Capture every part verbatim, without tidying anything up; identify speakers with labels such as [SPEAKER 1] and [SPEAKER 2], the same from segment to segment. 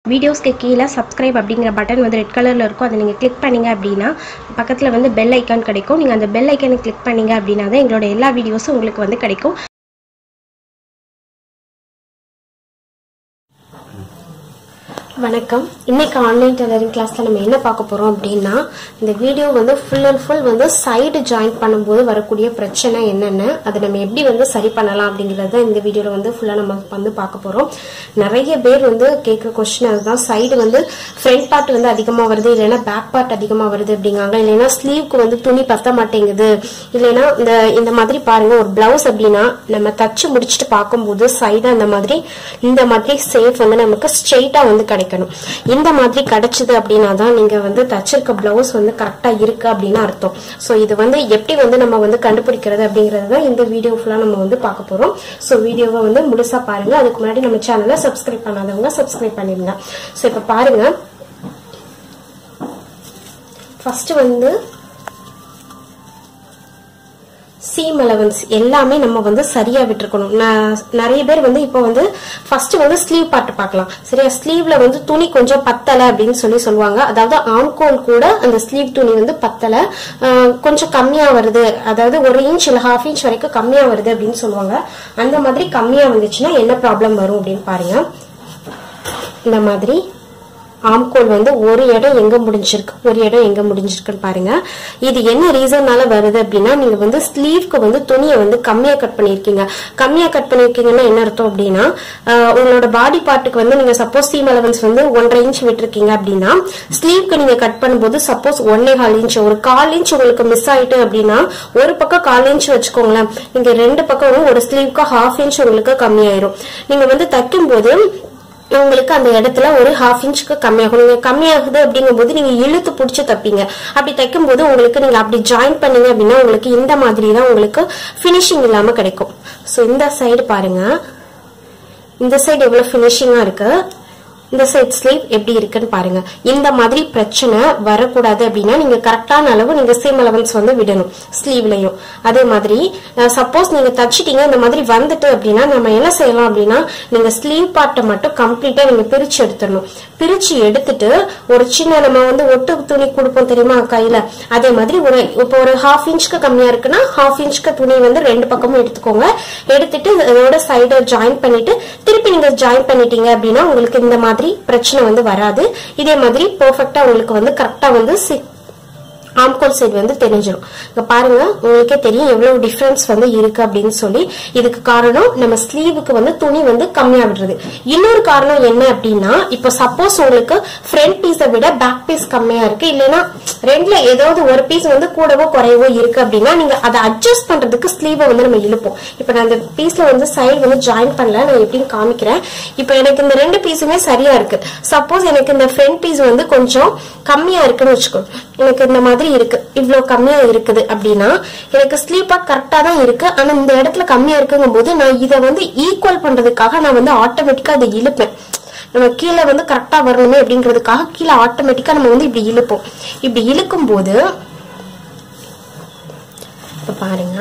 [SPEAKER 1] வீடியோஸ்க்கு கீழே சப்ஸ்கிரைப் அப்படிங்கிற பட்டன் வந்து ரெட் கலரில் இருக்கும். அதை நீங்கள் கிளிக் பண்ணிங்க அப்படின்னா பக்கத்தில் வந்து பெல் ஐக்கான் கிடைக்கும். நீங்கள் அந்த பெல் ஐக்கானை கிளிக் பண்ணிங்க அப்படின்னா தான் எங்களோட எல்லா வீடியோஸும் உங்களுக்கு வந்து கிடைக்கும். வணக்கம். இன்னைக்கு ஆன்லைன் டெய்லரிங் கிளாஸ்ல நம்ம என்ன பார்க்க போறோம் அப்படின்னா, இந்த வீடியோ வந்து ஃபுல் அண்ட் ஃபுல் வந்து சைடு ஜாயின் பண்ணும்போது வரக்கூடிய பிரச்சனை என்னென்ன, அதை நம்ம எப்படி வந்து சரி பண்ணலாம் அப்படிங்கறத இந்த வீடியோல வந்து ஃபுல்லா நம்ம வந்து பார்க்க போறோம். நிறைய பேர் வந்து கேட்கிற கொஸ்டின் அதுதான். சைடு வந்து ஃப்ரண்ட் பார்ட் வந்து அதிகமா வருது, இல்லைன்னா பேக் பார்ட் அதிகமா வருது அப்படிங்காங்க. இல்லைன்னா ஸ்லீவ்க்கு வந்து துணி பத்த மாட்டேங்குது, இல்லைன்னா இந்த இந்த மாதிரி பாருங்க, ஒரு பிளவுஸ் அப்படின்னா நம்ம தச்சு முடிச்சுட்டு பார்க்கும்போது சைடு அந்த மாதிரி இந்த மாதிரி சேஃப் வந்து நமக்கு ஸ்ட்ரெயிட்டா வந்து கிடைக்கும். இந்த மாதிரி கிடைச்சது அப்படின்னா தான் நீங்க வந்து தச்சிருக்க பிளவுஸ் வந்து கரெக்டா இருக்கு அப்படின்னு அர்த்தம். சோ இது வந்து எப்படி வந்து நம்ம வந்து கண்டுபிடிக்கிறது அப்படிங்கறது தான் இந்த வீடியோ ஃபுல்லா நம்ம வந்து பார்க்க போறோம். சோ வீடியோவை வந்து முழுசா பாருங்க. அதுக்கு முன்னாடி நம்ம சேனலை சப்ஸ்கிரைப் பண்ணாதவங்க சப்ஸ்கிரைப் பண்ணிருங்க. சோ இப்ப பாருங்க, ஃபர்ஸ்ட் வந்து சீம் அலவன்ஸ் எல்லாமே நம்ம வந்து சரியா விட்டுருக்கணும். நிறைய பேர் வந்து இப்போ வந்து ஃபர்ஸ்ட் வந்து ஸ்லீவ் பார்ட் பார்க்கலாம். சரியா, ஸ்லீவ்ல வந்து துணி கொஞ்சம் பத்தல அப்படின்னு சொல்லி சொல்லுவாங்க. அதாவது ஆம்கோல் கூட அந்த ஸ்லீவ் துணி வந்து பத்தல, கொஞ்சம் கம்மியா வருது, அதாவது ஒரு இன்ச் இல்ல ஹாஃப் இன்ச் வரைக்கும் கம்மியா வருது அப்படின்னு சொல்லுவாங்க. அந்த மாதிரி கம்மியா வந்துச்சுன்னா என்ன ப்ராப்ளம் வரும் அப்படின்னு பாருங்க. இந்த மாதிரி ஆம்கோல் வந்து ஒரு இடம் எங்க முடிஞ்சிருக்கு, ஒரு இடம் எங்க முடிஞ்சிருக்குன்னு பாருங்க. இது என்ன ரீசன்னால வருது அப்படின்னா, நீங்க வந்து ஸ்லீவ்க்கு வந்து துணியை வந்து கம்மியா கட் பண்ணிருக்கீங்க. கம்மியா கட் பண்ணிருக்கீங்கன்னா என்ன அர்த்தம் அப்படின்னா, உங்களோட பாடி பார்ட்டுக்கு வந்து நீங்க சப்போஸ் சீம் அலவன்ஸ் வந்து ஒன்றரை இன்ச் விட்டுருக்கீங்க அப்படின்னா, ஸ்லீவ்க்கு நீங்க கட் பண்ணும்போது சப்போஸ் ஒன்னே கால் இன்ச், ஒரு கால் இன்ச் உங்களுக்கு மிஸ் ஆயிட்டு அப்படின்னா, ஒரு பக்கம் கால் இன்ச் வச்சுக்கோங்களேன், நீங்க ரெண்டு பக்கம் ஒரு ஸ்லீவ்க்கு ஹாஃப் இன்ச் உங்களுக்கு கம்மியாயிரும். நீங்க வந்து தைக்கும் போது உங்களுக்கு அந்த இடத்துல ஒரு ஹாஃப் இன்ச்சுக்கு கம்மியாகும். நீங்க கம்மியாகுது அப்படிங்கும் போது நீங்க இழுத்து புடிச்சு தப்பீங்க. அப்படி தைக்கும் போது உங்களுக்கு நீங்க அப்படி ஜாயின் பண்ணீங்க அப்படின்னா உங்களுக்கு இந்த மாதிரி தான் உங்களுக்கு பினிஷிங் இல்லாம கிடைக்கும். சோ இந்த சைடு பாருங்க, இந்த சைடு எவ்வளவு பினிஷிங்கா இருக்கு, இந்த சைட் ஸ்லீவ் எப்படி இருக்குன்னு பாருங்க. இந்த மாதிரி பிரச்சனை வரக்கூடாது அப்படின்னா நீங்க கரெக்டான அளவு நீங்க சீம் அலவன்ஸ் வந்து விடணும் ஸ்லீவ்லயும். அதே மாதிரி சப்போஸ் நீங்க தச்சிட்டீங்க இந்த மாதிரி வந்துட்டு அப்படின்னா நம்ம என்ன செய்யலாம் அப்படின்னா, நீங்க ஸ்லீவ் பார்ட்டை மட்டும் கம்ப்ளீட்டா நீங்க பிரிச்சு எடுத்துடணும். பிரிச்சு எடுத்துட்டு ஒரு சின்ன நம்ம வந்து ஒட்டு துணி கொடுப்போம் தெரியுமா கையில, அதே மாதிரி ஒரு இப்போ ஒரு ஹாஃப் இன்ச்சுக்கு கம்மியா இருக்குன்னா ஹாஃப் இன்ச்சுக்கு துணி வந்து ரெண்டு பக்கமும் எடுத்துக்கோங்க. எடுத்துட்டு அதோட சைட ஜாயின் பண்ணிட்டு திருப்பி நீங்க ஜாயின் பண்ணிட்டீங்க அப்படின்னா உங்களுக்கு இந்த மாதிரி பிரச்சனை வந்து வராது. இதே மாதிரி பெர்ஃபெக்ட்டா உங்களுக்கு வந்து கரெக்டா வந்து ஆம்கோல் சைடு வந்து தெரிஞ்சிடும். இங்க பாருங்க, உங்களுக்கே தெரியும் எவ்வளவு டிஃபரன்ஸ் வந்து இருக்கு அப்படின்னு சொல்லி. இதுக்கு காரணம் நம்ம ஸ்லீவுக்கு வந்து துணி வந்து கம்மியா விடுறது. இன்னொரு காரணம் என்ன அப்படின்னா, இப்ப சப்போஸ் உங்களுக்கு ஃப்ரண்ட் பீஸை விட பேக் பீஸ் கம்மியா இருக்கு, இல்லைன்னா ரெண்டுல ஏதாவது ஒரு பீஸ் வந்து கூடவோ குறையவோ இருக்கு அப்படின்னா நீங்க அதை அட்ஜஸ்ட் பண்றதுக்கு ஸ்லீவை வந்து நம்ம இழுப்போம். இப்ப நான் இந்த பீஸ்ல வந்து சைடு வந்து ஜாயின் பண்ணல, நான் எப்படின்னு காமிக்கிறேன். இப்ப எனக்கு இந்த ரெண்டு பீஸுமே சரியா இருக்கு. சப்போஸ் எனக்கு இந்த ஃப்ரண்ட் பீஸ் வந்து கொஞ்சம் கம்மியா இருக்குன்னு வச்சுக்கோ, எனக்கு இந்த மாதிரி இருக்கு, இவ்வளவு கம்மியா இருக்குது அப்படின்னா எனக்கு ஸ்லீவ் பார்ட் கரெக்டா தான் இருக்கு, ஆனா இந்த இடத்துல கம்மியா இருக்குங்கும் போது நான் இதை வந்து ஈக்குவல் பண்றதுக்காக நான் வந்து ஆட்டோமேட்டிக்கா அதை இழுப்பேன். நம்ம கீழே வந்து கரெக்டா வரணுமே அப்படிங்கிறதுக்காக கீழே ஆட்டோமேட்டிக்கா நம்ம வந்து இப்படி இழுப்போம். இப்படி இழுக்கும் போது இப்ப பாருங்க,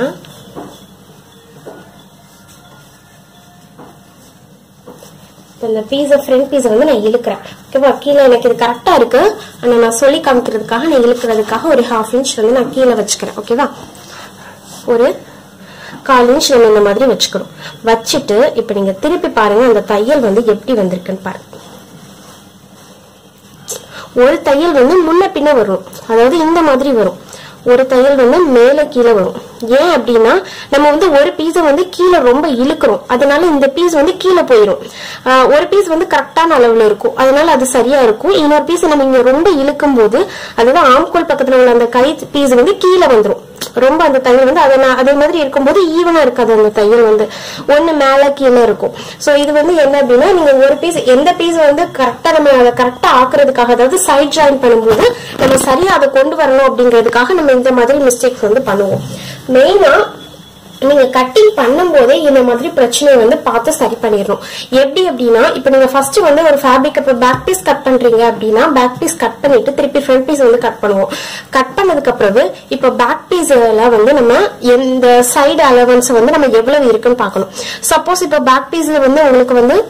[SPEAKER 1] இந்த பீஸ ஃப்ரண்ட் பீஸ வந்து நான் இழுக்கிறேன். ஓகேவா, கீழே எனக்கு இது கரெக்டா இருக்கு, ஆனா நான் சொல்லி காமிக்கிறதுக்காக நான் இழுக்கிறதுக்காக ஒரு ஹாஃப் இன்ச் வந்து நான் கீழே வச்சுக்கிறேன். ஓகேவா, ஒரு கால் இன்ச் நம்ம இந்த மாதிரி வச்சுக்கிறோம். வச்சுட்டு இப்ப நீங்க திருப்பி பாருங்க அந்த தையல் வந்து எப்படி வந்திருக்குன்னு பாருங்க. ஒரு தையல் வந்து முன்ன பின்ன வரும், அதாவது இந்த மாதிரி வரும். ஒரு தையல் வந்து மேல கீழே வரும். ஏன் அப்படின்னா நம்ம வந்து ஒரு பீஸ வந்து கீழே ரொம்ப இழுக்கிறோம், அதனால இந்த பீஸ் வந்து கீழே போயிடும். ஒரு பீஸ் வந்து கரெக்டான அளவுல இருக்கும், அதனால அது சரியா இருக்கும். இன்னொரு பீஸ் நம்ம இங்க ரொம்ப இழுக்கும் போது அதுதான் ஆம்கோல் பக்கத்துல உள்ள அந்த கை பீஸ் வந்து கீழே வந்துடும். ரொம்ப அந்த தையல் வந்து அதே மாதிரி இருக்கும்போது ஈவனா இருக்காது. அந்த தையல் வந்து ஒண்ணு மேல கீழே இருக்கும். சோ இது வந்து என்ன அப்படின்னா, நீங்க ஒரு பீஸ் எந்த பீஸ் வந்து கரெக்டா நம்ம அதை கரெக்டா ஆக்குறதுக்காக, அதாவது சைட் ஜாயின் பண்ணும்போது நம்ம சரியா அதை கொண்டு வரணும் அப்படிங்கிறதுக்காக நம்ம இந்த மாதிரி மிஸ்டேக்ஸ் வந்து பண்ணுவோம். மெயினா நீங்க கட்டிங் பண்ணும் போதே இந்த மாதிரி பிரச்சனையை வந்து பார்த்து சரி பண்ணிடணும். எப்படி அப்படின்னா, இப்ப நீங்க ஃபர்ஸ்ட் வந்து ஒரு ஃபேப்ரிக் இப்ப பேக் பீஸ் கட் பண்றீங்க அப்படின்னா பேக் பீஸ் கட் பண்ணிட்டு திருப்பி ஃப்ரண்ட் பீஸ் வந்து கட் பண்ணுவோம். கட் பண்ணதுக்கு அப்புறம் இப்ப பேக் பீஸ்ல வந்து நம்ம எந்த சைடு அலவன்ஸ் வந்து நம்ம எவ்வளவு இருக்குன்னு பாக்கணும். சப்போஸ் இப்ப பேக் பீஸ்ல வந்து உங்களுக்கு வந்து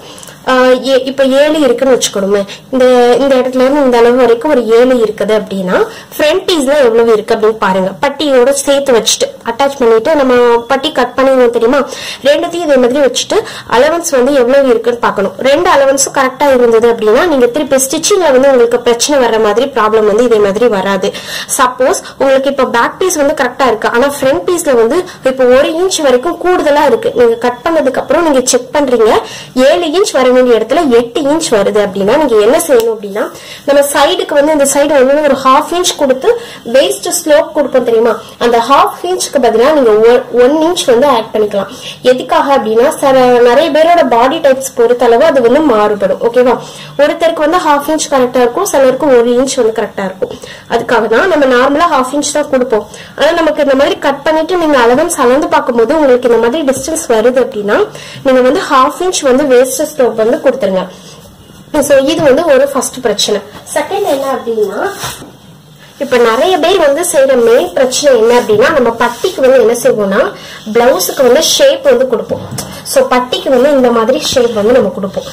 [SPEAKER 1] இப்ப ஏழு இருக்குன்னு வச்சுக்கணுமே, இந்த இந்த இடத்துல இருந்து இந்த அளவு வரைக்கும் ஒரு ஏழு இருக்குது அப்படின்னா ஃப்ரண்ட் பீஸ்ல எவ்வளவு இருக்கு அப்படின்னு பாருங்க. பட்டியோட சேர்த்து வச்சுட்டு அட்டாச் பண்ணிட்டு நம்ம பட்டி கட் பண்ணிடுவோம் தெரியுமா, ரெண்டுத்தையும் இதே மாதிரி வச்சுட்டு அலவன்ஸ் வந்து எவ்வளவு இருக்குன்னு பாக்கணும். ரெண்டு அலவன்ஸும் கரெக்டா இருந்தது அப்படின்னா நீங்க திருப்பி ஸ்டிச்சிங்ல வந்து உங்களுக்கு பிரச்சனை வர்ற மாதிரி ப்ராப்ளம் வந்து இதே மாதிரி வராது. சப்போஸ் உங்களுக்கு இப்ப பேக் பீஸ் வந்து கரெக்டா இருக்கு, ஆனா ஃப்ரண்ட் பீஸ்ல வந்து இப்ப ஒரு இன்ச் வரைக்கும் கூடுதலா இருக்கு, நீங்க கட் பண்ணதுக்கு அப்புறம் நீங்க செக் பண்றீங்க ஏழு இன்ச் வர வேண்டிய இடத்துல எட்டு இன்ச் வருது அப்படின்னா நீங்க என்ன செய்யணும் அப்படின்னா, நம்ம சைடுக்கு வந்து இந்த சைடு வந்து ஒரு ஹாஃப் இன்ச் கொடுத்து வேஸ்ட் ஸ்லோப் கொடுப்போம் தெரியுமா, அந்த ஹாஃப் இன்ச்சுக்கு பதிலாக நீங்க ஒன் இன்ச் வந்து ஆட் பண்ணிக்கலாம். எதுக்காக அப்படின்னா நிறைய பேரோட பாடி டைப்ஸ் பொறுத்தளவு அது வந்து மாறுபடும். ஓகேவா, ஒருத்தருக்கு வந்து ஹாஃப் இன்ச் கரெக்டா இருக்கும், சிலருக்கு ஒரு இன்ச் வந்து கரெக்டா இருக்கும். அதுக்காக தான் நம்ம நார்மலா ஹாஃப் இன்ச் தான் கொடுப்போம். ஆனா நமக்கு இந்த மாதிரி கட் பண்ணிட்டு நீங்க அலவன்ஸ் அளந்து பார்க்கும்போது உங்களுக்கு இந்த மாதிரி டிஸ்டன்ஸ் வருது அப்படின்னா நீங்க வந்து ஹாஃப் இன்ச் வந்து வேஸ்ட் ஸ்லோப் வந்து கொடுத்துருங்க. சோ இது வந்து ஒரு ஃபர்ஸ்ட் பிரச்சனை. செகண்ட் என்ன அப்படின்னா, இப்ப நிறைய பேர் வந்து செய்யற மெயின் பிரச்சனை என்ன அப்படின்னா, நம்ம பட்டிக்கு வந்து என்ன செய்வோம்னா பிளவுஸுக்கு வந்து ஷேப் வந்து கொடுப்போம். சோ பட்டிக்கு வந்து இந்த மாதிரி ஷேப் வந்து நம்ம கொடுப்போம்.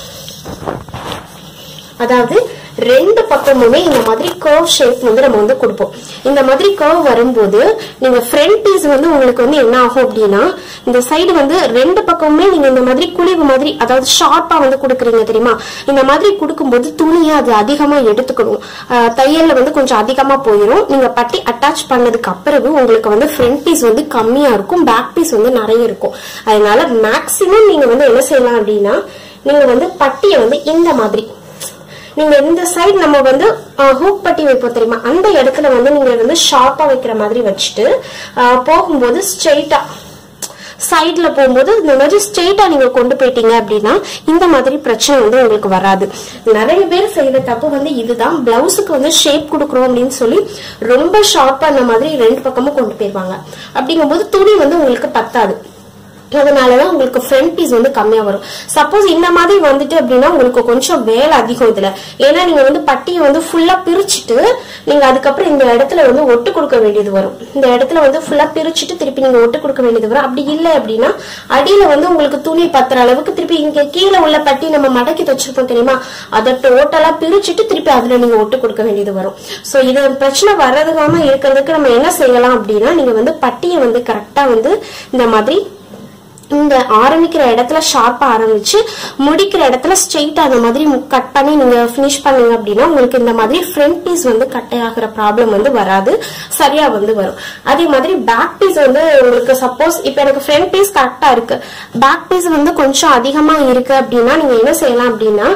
[SPEAKER 1] அதாவது ரெண்டு பக்கமுமே இந்த மாதிரி கர்வ் ஷேப் வந்து நம்ம வந்து கொடுப்போம். இந்த மாதிரி கர்வ் வரும்போது நீங்க ஃப்ரண்ட் பீஸ் வந்து உங்களுக்கு வந்து என்ன ஆகும் அப்படின்னா, இந்த சைடு வந்து ரெண்டு பக்கமுமே நீங்க இந்த மாதிரி குழிவு மாதிரி அதாவது ஷார்ப்பா வந்து கொடுக்குறீங்க தெரியுமா, இந்த மாதிரி கொடுக்கும்போது துணியை அது அதிகமா எடுத்துக்கணும், தையல்ல வந்து கொஞ்சம் அதிகமா போயிடும். நீங்க பட்டி அட்டாச் பண்ணதுக்கு அப்புறம் உங்களுக்கு வந்து ஃப்ரண்ட் பீஸ் வந்து கம்மியா இருக்கும், பேக் பீஸ் வந்து நிறைய இருக்கும். அதனால மேக்சிமம் நீங்க வந்து என்ன செய்யலாம் அப்படின்னா, நீங்க வந்து பட்டியை வந்து இந்த மாதிரி நீங்க இந்த சைடு நம்ம வந்து ஹூக் பட்டி வைப்போம் தெரியுமா, அந்த இடத்துல வந்து நீங்க வந்து ஷார்ப்பா வைக்கிற மாதிரி வச்சுட்டு போகும்போது ஸ்ட்ரெயிட்டா சைட்ல போகும்போது இந்த மாதிரி ஸ்ட்ரெயிட்டா நீங்க கொண்டு போயிட்டீங்க அப்படின்னா இந்த மாதிரி பிரச்சனை வந்து உங்களுக்கு வராது. நிறைய பேர் செய்யற தப்பு வந்து இதுதான், பிளவுஸுக்கு வந்து ஷேப் கொடுக்குறோம் அப்படின்னு சொல்லி ரொம்ப ஷார்ப்பா அந்த மாதிரி ரெண்டு பக்கமும் கொண்டு போயிருவாங்க. அப்படிங்கும்போது துணி வந்து உங்களுக்கு பத்தாது. அதனாலதான் உங்களுக்கு ஃப்ரண்ட் பீஸ் வந்து கம்மியா வரும். சப்போஸ் இந்த மாதிரி வந்துட்டு அப்படின்னா உங்களுக்கு கொஞ்சம் வேலை அதிகம் இதுல. ஏன்னா நீங்க வந்து பட்டியை வந்து ஃபுல்லா பிரிச்சுட்டு நீங்க அதுக்கப்புறம் இந்த இடத்துல வந்து ஒட்டு கொடுக்க வேண்டியது வரும். இந்த இடத்துல வந்து ஃபுல்லா பிரிச்சுட்டு திருப்பி நீங்க ஒட்டு கொடுக்க வேண்டியது வரும். அப்படி இல்லை அப்படின்னா அடியில வந்து உங்களுக்கு துணி பத்துற அளவுக்கு திருப்பி இங்க கீழே உள்ள பட்டி நம்ம மடக்கி வச்சிருப்போம் தெரியுமா, அதை டோட்டலா பிரிச்சுட்டு திருப்பி அதுல நீங்க ஒட்டு கொடுக்க வேண்டியது வரும். சோ இது பிரச்சனை வர்றதுக்காம இருக்கிறதுக்கு நம்ம என்ன செய்யலாம் அப்படின்னா, நீங்க வந்து பட்டியை வந்து கரெக்டா வந்து இந்த மாதிரி இந்த ஆரம்பிக்கிற இடத்துல ஷார்ப்பா ஆரம்பிச்சு முடிக்கிற இடத்துல ஸ்ட்ரெயிட்டா அந்த மாதிரி கட் பண்ணி நீங்க பினிஷ் பண்ணீங்க அப்படின்னா உங்களுக்கு இந்த மாதிரி ஃப்ரண்ட் பீஸ் வந்து கட்டையாகிற ப்ராப்ளம் வந்து வராது, சரியா வந்து வரும். அதே மாதிரி பேக் பீஸ் வந்து உங்களுக்கு சப்போஸ் இப்ப எனக்கு ஃப்ரண்ட் பீஸ் கரெக்டா இருக்கு, பேக் பீஸ் வந்து கொஞ்சம் அதிகமா இருக்கு அப்படின்னா நீங்க என்ன செய்யலாம் அப்படின்னா,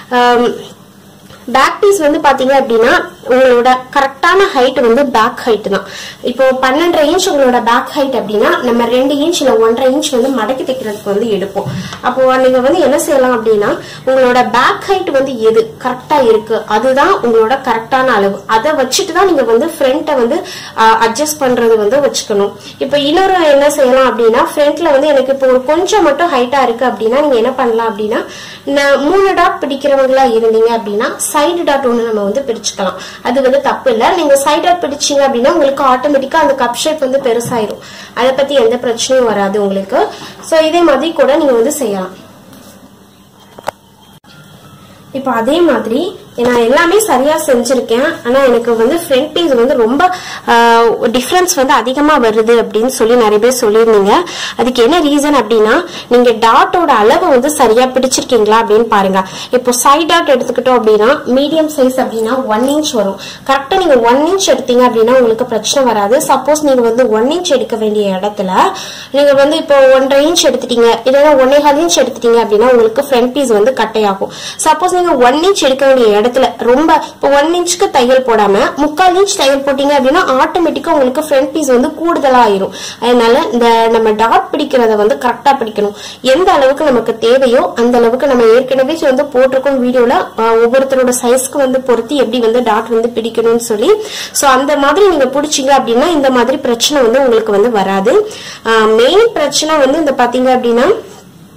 [SPEAKER 1] பேக் பீஸ் வந்து பாத்தீங்க அப்படின்னா உங்களோட கரெக்டான ஹைட் வந்து பேக் ஹைட் தான். இப்போ பன்னெண்டரை இன்ச் உங்களோட பேக் ஹைட் அப்படின்னா நம்ம ரெண்டு இன்ச் இல்ல ஒன்றரை இன்ச் வந்து மடக்கி தைக்கிறதுக்கு வந்து எடுப்போம். அப்போ நீங்க வந்து என்ன செய்யலாம் அப்படின்னா, உங்களோட பேக் ஹைட் வந்து எது கரெக்டா இருக்கு அதுதான் உங்களோட கரெக்டான அளவு. அதை வச்சுட்டு தான் நீங்க வந்து ஃப்ரண்ட்டை வந்து அட்ஜஸ்ட் பண்றது வந்து வச்சுக்கணும். இப்போ இன்னொரு என்ன செய்யலாம் அப்படின்னா, ஃப்ரண்ட்ல வந்து எனக்கு இப்போ கொஞ்சம் மட்டும் ஹைட்டா இருக்கு அப்படின்னா நீங்க என்ன பண்ணலாம் அப்படின்னா, மூணு டாட் பிடிக்கிறவங்களா இருந்தீங்க அப்படின்னா சைடு டாட் ஒண்ணு நம்ம வந்து பிடிச்சுக்கலாம். அது வந்து தப்பு இல்ல. நீங்க சைடு டாட் பிடிச்சீங்க அப்படின்னா உங்களுக்கு ஆட்டோமேட்டிக்கா அந்த கப் ஷேப் வந்து பெருசாயிரும். அதை பத்தி எந்த பிரச்சனையும் வராது உங்களுக்கு. சோ இதே மாதிரி கூட நீங்க வந்து செய்யலாம். இப்ப அதே மாதிரி நான் எல்லாமே சரியா செஞ்சிருக்கேன், ஆனா எனக்கு வந்து ஃப்ரண்ட் பீஸ் வந்து ரொம்ப டிஃபரன்ஸ் வந்து அதிகமா வருது அப்படின்னு சொல்லி நிறைய பேர் சொல்லியிருந்தீங்க. அதுக்கு என்ன ரீசன் அப்படின்னா, நீங்க டாட்டோட அளவு வந்து சரியா பிடிச்சிருக்கீங்களா அப்படின்னு பாருங்க. இப்போ சைட் டாட் எடுத்துக்கிட்டோம் அப்படின்னா மீடியம் சைஸ் அப்படின்னா ஒன் இன்ச் வரும். கரெக்டா நீங்க ஒன் இன்ச் எடுத்தீங்க அப்படின்னா உங்களுக்கு பிரச்சனை வராது. சப்போஸ் நீங்க வந்து ஒன் இன்ச் எடுக்க வேண்டிய இடத்துல நீங்க வந்து இப்போ ஒன்றரை இன்ச் எடுத்துட்டீங்க இல்லைன்னா ஒன்னே கால் இன்ச் எடுத்துட்டீங்க அப்படின்னா உங்களுக்கு ஃப்ரண்ட் பீஸ் வந்து கட்டையாகும். சப்போஸ் நீங்க ஒன் இன்ச் எடுக்க வேண்டிய இடத்துல ரொம்ப இப்போ ஒன் இன்ச்சுக்கு தையல் போடாம முக்கால் இன்ச் தையல் போட்டீங்க அப்படின்னா ஆட்டோமேட்டிக்கா உங்களுக்கு ஃப்ரண்ட் பீஸ் வந்து கூடுதலா ஆயிரும். அதனால இந்த நம்ம டாட் பிடிக்கிறத வந்து கரெக்டா பிடிக்கணும். எந்த அளவுக்கு நமக்கு தேவையோ அந்த அளவுக்கு நம்ம ஏற்கனவே வந்து போட்டிருக்கோம் வீடியோல, ஒவ்வொருத்தரோட சைஸ்க்கு வந்து பொறுத்து எப்படி வந்து டாட் வந்து பிடிக்கணும்னு சொல்லி. சோ அந்த மாதிரி நீங்க பிடிச்சீங்க அப்படின்னா இந்த மாதிரி பிரச்சனை வந்து உங்களுக்கு வந்து வராது. மெயின் பிரச்சனை வந்து இந்த பாத்தீங்க அப்படின்னா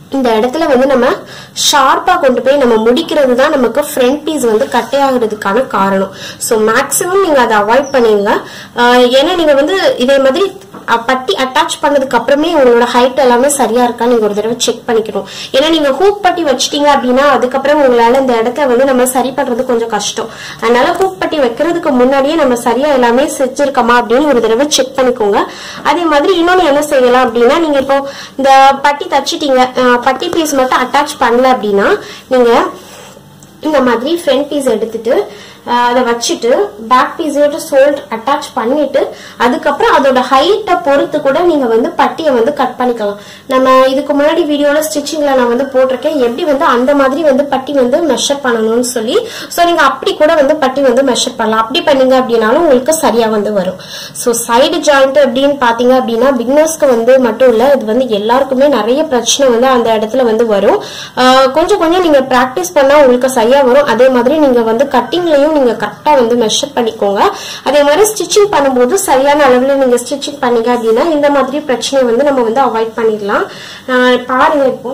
[SPEAKER 1] இந்த இடத்துல வந்து நம்ம ஷார்ப்பா கொண்டு போய் நம்ம முடிக்கிறது தான் நமக்கு ஃப்ரண்ட் பீஸ் வந்து கட்டையாகிறதுக்கான காரணம். ஸோ மேக்சிமம் நீங்க அதை அவாய்ட் பண்ணுங்க. ஏன்னா நீங்க வந்து இதே மாதிரி பட்டி அட்டாச் பண்ணதுக்கு அப்புறமே உங்களோட ஹைட் எல்லாமே சரியா இருக்கா நீங்க ஒரு தடவை செக் பண்ணிக்கணும். ஏன்னா நீங்க ஹூக் பட்டி வச்சிட்டீங்க அப்படின்னா அதுக்கப்புறம் உங்களால இந்த இடத்த வந்து நம்ம சரி பண்றது கொஞ்சம் கஷ்டம். அதனால ஹூக் பட்டி வைக்கிறதுக்கு முன்னாடியே நம்ம சரியா எல்லாமே செஞ்சிருக்கோமா அப்படின்னு ஒரு தடவை செக் பண்ணிக்கோங்க. அதே மாதிரி இன்னொன்னு என்ன செய்யலாம் அப்படின்னா, நீங்க இப்போ இந்த பட்டி தச்சிட்டீங்க, பட்டி பீஸ் மட்டும் அட்டாச் பண்ணல அப்படின்னா நீங்க இந்த மாதிரி ஃப்ரண்ட் பீஸ் எடுத்துட்டு அதை வச்சுட்டு பேக் பீஸோட ஷோல்டர் அட்டாச் பண்ணிட்டு அதுக்கப்புறம் அதோட ஹைட்டை பொறுத்து கூட நீங்க வந்து பட்டியை வந்து கட் பண்ணிக்கலாம். நம்ம இதுக்கு முன்னாடி வீடியோல ஸ்டிச்சிங்ல நான் வந்து போட்டிருக்கேன் எப்படி வந்து அந்த மாதிரி வந்து பட்டி வந்து மெஷர் பண்ணணும்னு சொல்லி. ஸோ நீங்க அப்படி கூட வந்து பட்டி வந்து மெஷர் பண்ணலாம். அப்படி பண்ணீங்க அப்படின்னாலும் உங்களுக்கு சரியா வந்து வரும். ஸோ சைடு ஜாயிண்ட் அப்படின்னு பாத்தீங்க அப்படின்னா பிகினர்ஸ்க்கு வந்து மட்டும் இல்ல, இது வந்து எல்லாருக்குமே நிறைய பிரச்சனை வந்து அந்த இடத்துல வந்து வரும். கொஞ்சம் கொஞ்சம் நீங்க பிராக்டிஸ் பண்ணா உங்களுக்கு சரியா வரும். அதே மாதிரி நீங்க வந்து கட்டிங்லயும் நீங்க கரெக்டா வந்து மெஷர் பண்ணிக்கோங்க. அதே மாதிரி ஸ்டிச்சிங் பண்ணும்போது சரியான அளவுல நீங்க ஸ்டிச்சிங் பண்ணீங்க அப்படின்னா இந்த மாதிரி பிரச்சனை வந்து நம்ம வந்து அவாய்ட் பண்ணிடலாம். பாருங்க இப்போ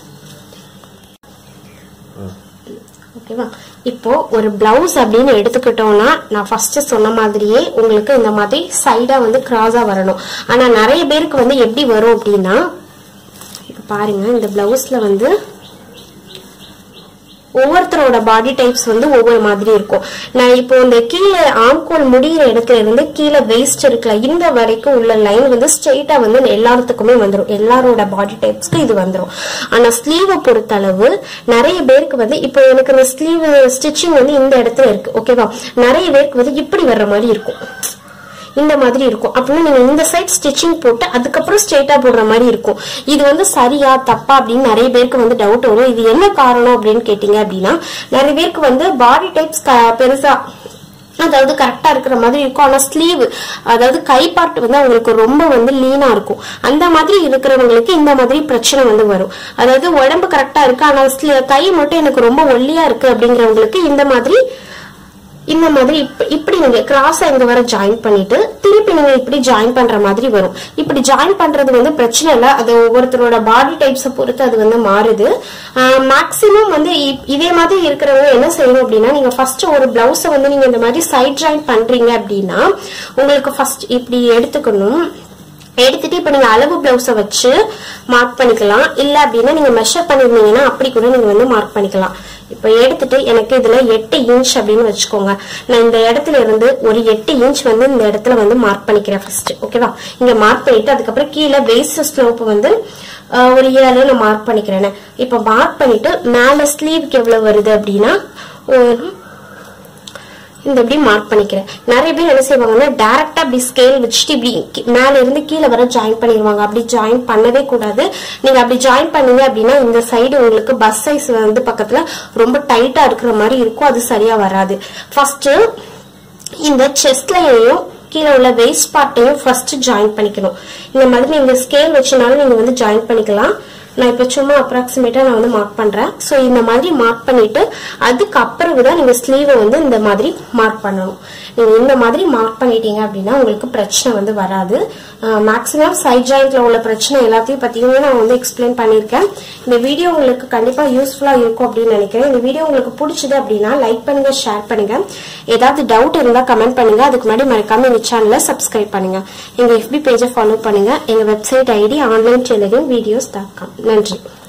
[SPEAKER 1] ஓகேவா. இப்போ ஒரு பிளவுஸ் அப்படின்னு எடுத்துக்கிட்டோம்னா நான் ஃபர்ஸ்ட் சொன்ன மாதிரியே உங்களுக்கு இந்த மாதிரி சைடா வந்து கிராஸா வரணும். ஆனா நிறைய பேருக்கு வந்து எப்படி வரும் அப்படின்னா, பாருங்க இந்த பிளவுஸ்ல வந்து ஒவ்வொருத்தரோட பாடி டைப்ஸ் வந்து ஒவ்வொரு மாதிரி இருக்கும். நான் இப்போ இந்த கீழே ஆம்கோல் முடிகிற இடத்துல இருந்து கீழே வெயிஸ்ட் இருக்குல்ல இந்த வரைக்கும் உள்ள லைன் வந்து ஸ்ட்ரெயிட்டா வந்து எல்லாத்துக்குமே வந்துடும். எல்லாரோட பாடி டைப்ஸ்க்கு இது வந்துடும். ஆனா ஸ்லீவை பொறுத்த அளவு நிறைய பேருக்கு வந்து இப்போ எனக்கு இந்த ஸ்லீவ் ஸ்டிச்சிங் வந்து இந்த இடத்துல இருக்கு ஓகேவா, நிறைய பேருக்கு வந்து இப்படி வர்ற மாதிரி இருக்கும், இந்த மாதிரி இருக்கும். அப்படின்னா நீங்க இந்த சைட் ஸ்டிச்சிங் போட்டு அதுக்கப்புறம் ஸ்ட்ரெயிட்டா போடுற மாதிரி இருக்கும். இது வந்து சரியா தப்பா அப்படின்னு நிறைய பேருக்கு வந்து டவுட் வரும். இது என்ன காரணம் அப்படின்னு கேட்டீங்க அப்படின்னா, நிறைய பேருக்கு வந்து பாடி டைப்ஸ் பெருசா அதாவது கரெக்டா இருக்கிற மாதிரி இருக்கும். ஆனா ஸ்லீவ் அதாவது கை பார்ட் வந்து அவங்களுக்கு ரொம்ப வந்து லீனா இருக்கும். அந்த மாதிரி இருக்கிறவங்களுக்கு இந்த மாதிரி பிரச்சனை வந்து வரும். அதாவது உடம்பு கரெக்டா இருக்கு ஆனா கை மட்டும் எனக்கு ரொம்ப ஒல்லியா இருக்கு அப்படிங்கிறவங்களுக்கு இந்த மாதிரி இந்த மாதிரி இப்படி நீங்க கிராஸா இங்க வர ஜாயின் பண்ணிட்டு திருப்பி நீங்க இப்படி ஜாயின் பண்ற மாதிரி வரும். இப்படி ஜாயின் பண்றது வந்து பிரச்சனை இல்ல, அது ஒவ்வொருத்தரோட பாடி டைப்ஸை பொறுத்து அது வந்து மாறுது. மேக்சிமம் வந்து இதே மாதிரி இருக்கிறவங்க என்ன செய்யணும் அப்படின்னா, நீங்க ஃபர்ஸ்ட் ஒரு பிளவுஸை வந்து நீங்க இந்த மாதிரி சைட் ஜாயின் பண்றீங்க அப்படின்னா உங்களுக்கு ஃபர்ஸ்ட் இப்படி எடுத்துக்கணும். எடுத்துட்டு இப்ப நீங்க அளவு பிளவுஸை வச்சு மார்க் பண்ணிக்கலாம். இல்ல அப்படின்னா நீங்க மெஷர் பண்ணிருந்தீங்கன்னா அப்படி கூட நீங்க வந்து மார்க் பண்ணிக்கலாம். இப்ப எடுத்துட்டு எனக்கு இதுல எட்டு இன்ச் அப்படின்னு வச்சுக்கோங்க. நான் இந்த இடத்துல இருந்து ஒரு எட்டு இன்ச் வந்து இந்த இடத்துல வந்து மார்க் பண்ணிக்கிறேன் ஃபர்ஸ்ட் ஓகேவா. இங்க மார்க் பண்ணிட்டு அதுக்கப்புறம் கீழே வேஸ்ட் ஸ்லோப் வந்து ஒரு ஏழு நான் மார்க் பண்ணிக்கிறேன். இப்ப மார்க் பண்ணிட்டு மேல ஸ்லீவ்க்கு எவ்வளவு வருது அப்படின்னா இந்த இப்படி மார்க் பண்ணிக்கிறேன். நிறைய பேர் என்ன செய்வாங்கன்னா டைரக்டா அப்படி ஸ்கேல் வச்சுட்டு இப்படி மேல இருந்து கீழே வர ஜாயின் பண்ணிடுவாங்க. அப்படி ஜாயின் பண்ணவே கூடாது. நீங்க அப்படி ஜாயின் பண்ணீங்க அப்படின்னா இந்த சைடு உங்களுக்கு பஸ் சைஸ் வந்து பக்கத்துல ரொம்ப டைட்டா இருக்கிற மாதிரி இருக்கும், அது சரியா வராது. ஃபர்ஸ்ட் இந்த செஸ்ட்லயும் கீழே உள்ள வேஸ்ட் பார்ட்டையும் ஃபர்ஸ்ட் ஜாயின் பண்ணிக்கணும். இந்த மாதிரி நீங்க ஸ்கேல் வச்சனாலும் நீங்க வந்து ஜாயின் பண்ணிக்கலாம். நான் இப்ப சும்மா அப்ராக்சிமேட்டா நான் வந்து மார்க் பண்றேன். சோ இந்த மாதிரி மார்க் பண்ணிட்டு அதுக்கப்புறம் தான் நீங்க ஸ்லீவை வந்து இந்த மாதிரி மார்க் பண்ணணும். நீங்க இந்த மாதிரி மார்க் பண்ணிட்டீங்க அப்படின்னா உங்களுக்கு பிரச்சனை வந்து வராது. மேக்ஸிமம் சைட் ஜாயிண்ட்ல உள்ள பிரச்சனை எல்லாத்தையும் பத்தியுமே நான் வந்து எக்ஸ்பிளைன் பண்ணிருக்கேன். இந்த வீடியோ உங்களுக்கு கண்டிப்பா யூஸ்ஃபுல்லா இருக்கும் அப்படின்னு நினைக்கிறேன். இந்த வீடியோ உங்களுக்கு பிடிச்சது அப்படின்னா லைக் பண்ணுங்க, ஷேர் பண்ணுங்க. ஏதாவது டவுட் இருந்தா கமெண்ட் பண்ணுங்க. அதுக்கு முன்னாடி மறக்காம எங்க சேனலை சப்ஸ்கிரைப் பண்ணுங்க. எங்க எஃபி பேஜை ஃபாலோ பண்ணுங்க. எங்க website ID online tailoring videos dot com. நன்றி.